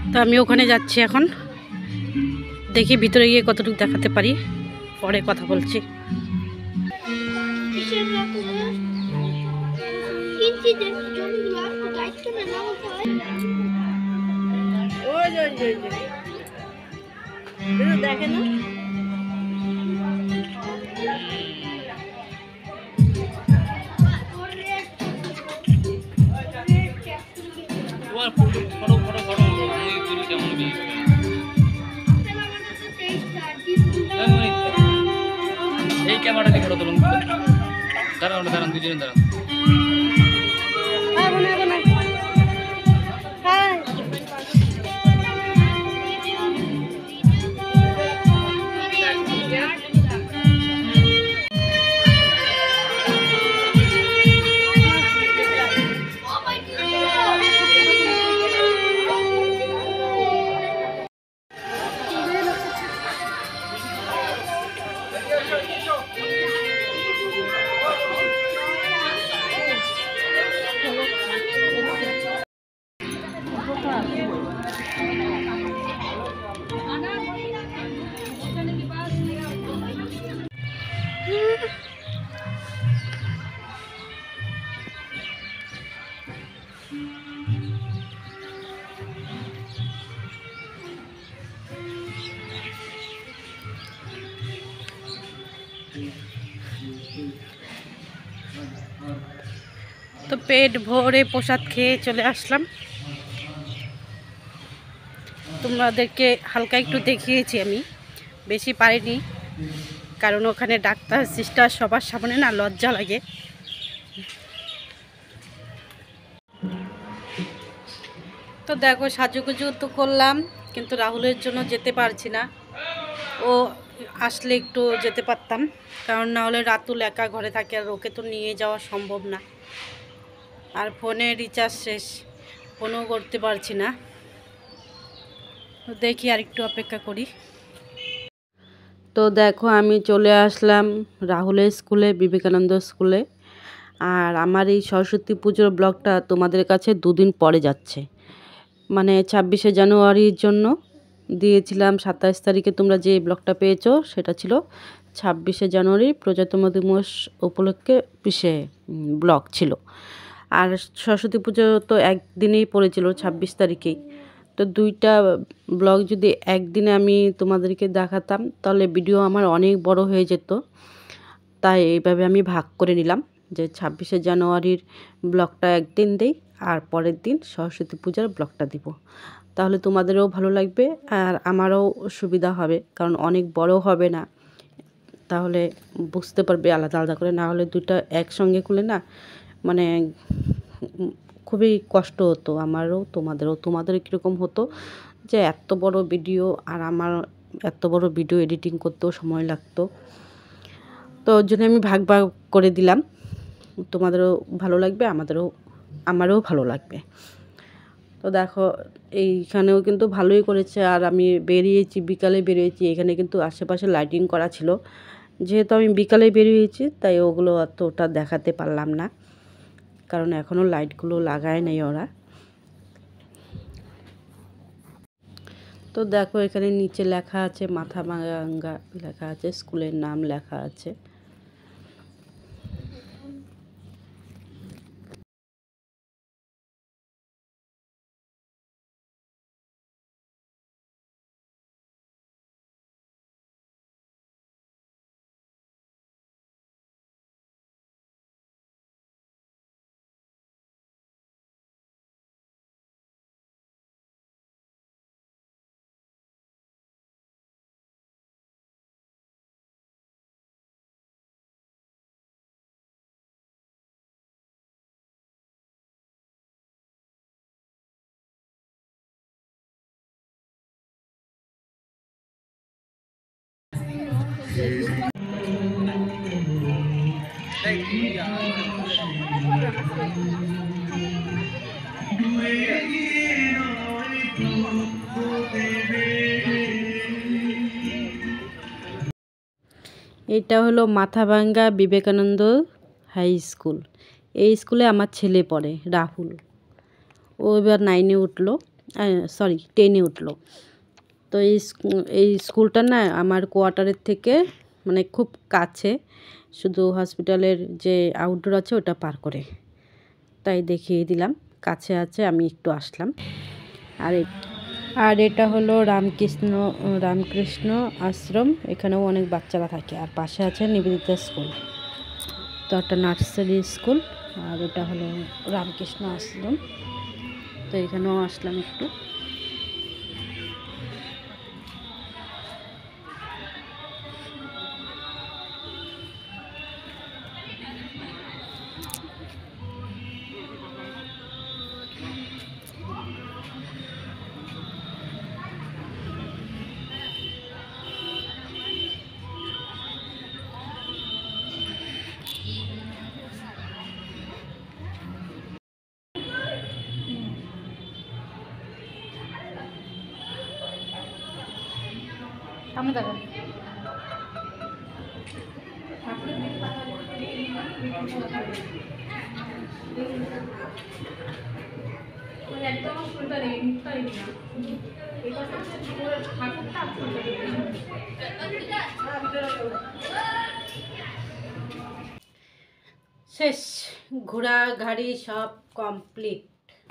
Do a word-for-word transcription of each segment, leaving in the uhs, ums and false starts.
তো আমি ওখানে যাচ্ছি এখন, দেখি ভিতরে গিয়ে কতটুকু দেখাতে পারি, পরে কথা বলছি। দেখে না এই ক্যামেরাটা দেখে তুলুন, দাঁড়ান দাঁড়ান দুজনে দাঁড়ান। তো পেট ভরে প্রসাদ খেয়ে চলে আসলাম। তোমাদেরকে হালকা একটু দেখিয়েছি, আমি বেশি পারিনি, কারণ ওখানে ডাক্তার সিস্টার সবার সামনে না লজ্জা লাগে। তো দেখো সাজুগুজু তো করলাম, কিন্তু রাহুলের জন্য যেতে পারছি না। ও আসলে একটু যেতে পারতাম, কারণ না হলে রাতুল একা ঘরে থাকে আর ওকে তো নিয়ে যাওয়া সম্ভব না। আর ফোনে রিচার্জ শেষ, ফোনও করতে পারছি না। তো দেখি আর একটু অপেক্ষা করি। তো দেখো আমি চলে আসলাম রাহুলের স্কুলে, বিবেকানন্দ স্কুলে। আর আমার এই সরস্বতী পুজোর ব্লগটা তোমাদের কাছে দুদিন পরে যাচ্ছে, মানে ছাব্বিশে জানুয়ারির জন্য দিয়েছিলাম। সাতাশ তারিখে তোমরা যে ব্লগটা পেয়েছো সেটা ছিল ছাব্বিশে জানুয়ারি প্রজাতন্ত্র দিবস উপলক্ষে পিসে ব্লগ ছিল। আর সরস্বতী পুজো তো একদিনেই পড়েছিল, ছাব্বিশ তারিখেই। তো দুইটা ব্লগ যদি একদিনে আমি তোমাদেরকে দেখাতাম তাহলে ভিডিও আমার অনেক বড় হয়ে যেত, তাই এইভাবে আমি ভাগ করে নিলাম যে ছাব্বিশে জানুয়ারির ব্লগটা একদিন দেই আর পরের দিন সরস্বতী পূজার ব্লগটা দিব। তাহলে তোমাদেরও ভালো লাগবে আর আমারও সুবিধা হবে, কারণ অনেক বড় হবে না, তাহলে বুঝতে পারবে আলাদা আলাদা করে। না হলে দুইটা একসঙ্গে খুলে না মানে খুবই কষ্ট হতো আমারও তোমাদেরও। তোমাদের কীরকম হতো যে এত বড় ভিডিও, আর আমার এত বড় ভিডিও এডিটিং করতেও সময় লাগতো। তো ওর জন্য আমি ভাগ ভাগ করে দিলাম, তোমাদেরও ভালো লাগবে, আমাদেরও আমারও ভালো লাগবে। তো দেখো এইখানেও কিন্তু ভালোই করেছে। আর আমি বেরিয়েছি, বিকালে বেরিয়েছি, এখানে কিন্তু আশেপাশে লাইটিং করা ছিল। যেহেতু আমি বিকালে বেরিয়েছি তাই ওগুলো অতটা দেখাতে পারলাম না, কারণ এখনও লাইটগুলো লাগায় নেই ওরা। তো দেখো এখানে নিচে লেখা আছে মাথাভাঙ্গা লেখা আছে, স্কুলের নাম লেখা আছে। এটা হলো মাথাভাঙ্গা বিবেকানন্দ হাই স্কুল। এই স্কুলে আমার ছেলে পড়ে, রাহুল। ও এবার নাইনে উঠলো। সরি টেনে উঠলো। তো এই এই স্কুলটা না আমার কোয়ার্টারের থেকে মানে খুব কাছে, শুধু হসপিটালের যে আউটডোর আছে ওটা পার করে, তাই দেখিয়ে দিলাম কাছে আছে, আমি একটু আসলাম। আর আর এটা হলো রামকৃষ্ণ রামকৃষ্ণ আশ্রম, এখানেও অনেক বাচ্চারা থাকে। আর পাশে আছে নিবেদিতা স্কুল, তো একটা নার্সারি স্কুল। আর এটা হলো রামকৃষ্ণ আশ্রম, তো এখানেও আসলাম একটু। সামনে দেখো শেষ, ঘোরাঘাড়ি সব কমপ্লিট।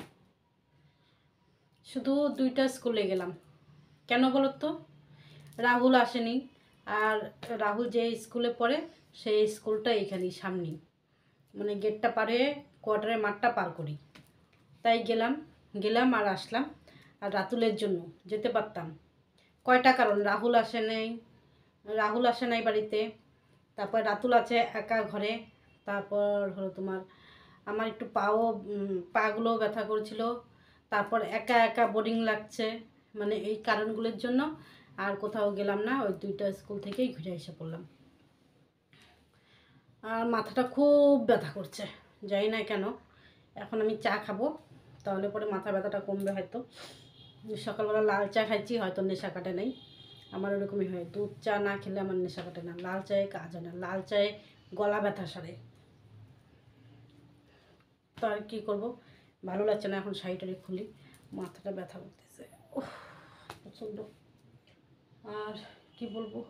শুধু দুইটা স্কুলে গেলাম, কেন বলো তো? রাহুল আসেনি, আর রাহুল যে স্কুলে পড়ে সেই স্কুলটা এখানেই সামনেই, মানে গেটটা পার হয়ে কোয়ার্টারের মাঠটা পার করি, তাই গেলাম গেলাম আর আসলাম। আর রাতুলের জন্য যেতে পারতাম, কয়টা কারণ, রাহুল আসে নাই রাহুল আসে নাই বাড়িতে, তারপর রাতুল আছে একা ঘরে, তারপর হলো তোমার আমার একটু পাও পাগুলো ব্যথা করছিল, তারপর একা একা বোরিং লাগছে, মানে এই কারণগুলোর জন্য আর কোথাও গেলাম না, ওই দুইটা স্কুল থেকেই ঘুরে এসে পড়লাম। আর মাথাটা খুব ব্যথা করছে, জানি না কেন। এখন আমি চা খাবো, তাহলে পরে মাথা ব্যথাটা কমবে হয়তো। সকালবেলা লাল চা খাইছি, হয়তো নেশা কাটে নাই। আমার ওরকমই হয়, দুধ চা না খেলে আমার নেশা কাটে না, লাল চায়ে কাজ হয় না, লাল চায়ে গলা ব্যথা সারে। তো আর কী করবো, ভালো লাগছে না, এখন শাড়িটারি খুলি, মাথাটা ব্যথা করতেছে প্রচণ্ড। আর কি বলবো,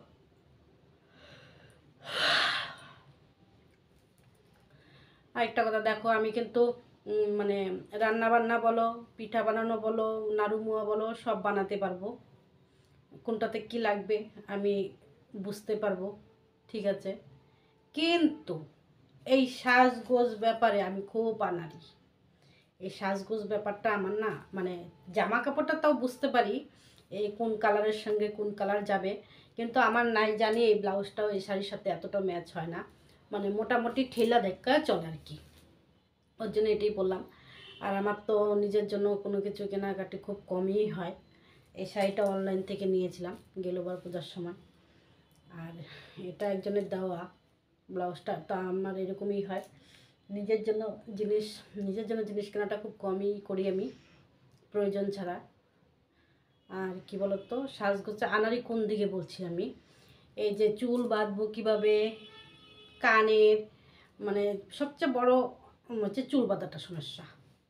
আরেকটা কথা দেখো, আমি কিন্তু মানে রান্না বান্না বলো, পিঠা বানানো বলো, নাড়ুমুয়া বলো, সব বানাতে পারবো। কোনটাতে কি লাগবে আমি বুঝতে পারবো, ঠিক আছে। কিন্তু এই সাজগোজ ব্যাপারে আমি খুব আনাড়ি। এই সাজগোজ ব্যাপারটা আমার না, মানে জামা কাপড়টা তাও বুঝতে পারি এই কোন কালারের সঙ্গে কোন কালার যাবে, কিন্তু আমার নাই জানি এই ব্লাউজটাও এই শাড়ির সাথে এতটা ম্যাচ হয় না, মানে মোটামুটি ঠেলা দেখা চলে আর কি, ওর জন্য এটাই বললাম। আর আমার তো নিজের জন্য কোনো কিছু কেনাকাটি খুব কমই হয়। এই শাড়িটা অনলাইন থেকে নিয়েছিলাম গেলোবার পূজার সময়, আর এটা একজনের দেওয়া ব্লাউজটা, তা আমার এরকমই হয়, নিজের জন্য জিনিস নিজের জন্য জিনিস কেনাটা খুব কমই করি আমি, প্রয়োজন ছাড়া। আর কি বলতো, সাজগোজে আনারি কোন দিকে বলছি আমি, এই যে চুল বাঁধবো কীভাবে, কানের, মানে সবচেয়ে বড় হচ্ছে চুল বাঁধাটা সমস্যা,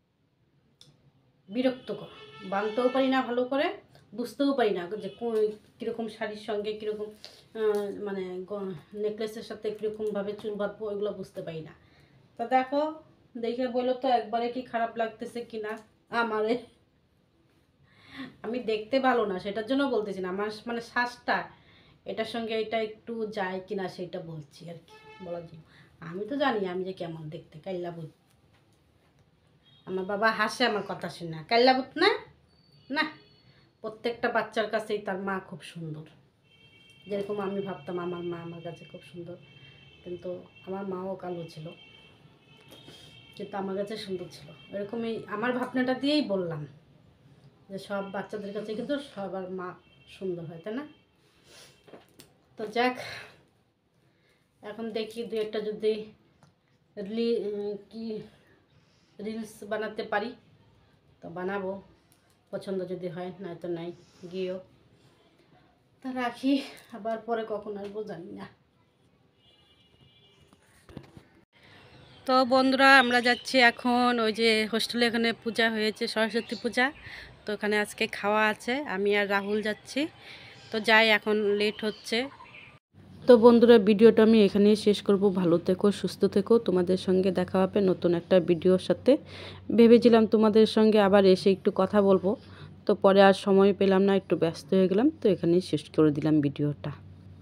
বিরক্তকর, বাঁধতেও পারি না ভালো করে, বুঝতেও পারি না যে কীরকম শাড়ির সঙ্গে কীরকম মানে নেকলেসের সাথে কীরকমভাবে চুল বাঁধবো, ওইগুলো বুঝতে পারি না। তো দেখো, দেখে বলো তো একবারে কি খারাপ লাগতেছে কিনা আমারে। আমি দেখতে ভালো না সেটার জন্য বলতেছি না, আমার মানে শ্বাসটা এটার সঙ্গে এটা একটু যায় কিনা সেটা বলছি আর কি, বলার জন্য। আমি তো জানি আমি যে কেমন দেখতে, কাইল্লাবুত। আমার বাবা হাসে আমার কথা শুনে, কাইল্লাবুত না না, প্রত্যেকটা বাচ্চার কাছেই তার মা খুব সুন্দর, যেরকম আমি ভাবতাম আমার মা আমার কাছে খুব সুন্দর, কিন্তু আমার মাও কালো ছিল, কিন্তু আমার কাছে সুন্দর ছিল। এরকমই আমার ভাবনাটা দিয়েই বললাম যে সব বাচ্চাদের কাছে কিন্তু সবার মা সুন্দর হয়, তাই না? তো যাক, এখন দেখি দু একটা যদি রিলি কি রিলস বানাতে পারি তো বানাবো, পছন্দ যদি হয়, নয়তো নাই, গিয়েও। তা রাখি, আবার পরে কখন আসবো জানি না। তো তো বন্ধুরা আমরা যাচ্ছি এখন ওই যে হোস্টেলে এখানে পূজা হয়েছে, সরস্বতী পূজা। তো ওখানে আজকে খাওয়া আছে, আমি আর রাহুল যাচ্ছি। তো যাই, এখন লেট হচ্ছে। তো বন্ধুরা ভিডিওটা আমি এখানেই শেষ করব। ভালো থেকো, সুস্থ থেকো। তোমাদের সঙ্গে দেখা হবে নতুন একটা ভিডিওর সাথে। ভেবেছিলাম তোমাদের সঙ্গে আবার এসে একটু কথা বলবো, তো পরে আর সময় পেলাম না, একটু ব্যস্ত হয়ে গেলাম। তো এখানেই শেষ করে দিলাম ভিডিওটা।